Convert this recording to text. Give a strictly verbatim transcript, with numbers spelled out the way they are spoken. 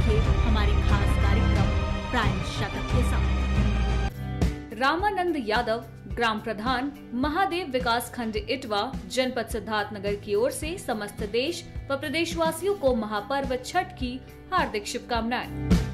देखिए हमारे खास कार्यक्रम प्रायः शतक के साथ। रामानंद यादव, ग्राम प्रधान, महादेव विकास खंड इटवा, जनपद सिद्धार्थनगर की ओर से समस्त देश व प्रदेशवासियों को महापर्व छठ की हार्दिक शुभकामनाएं।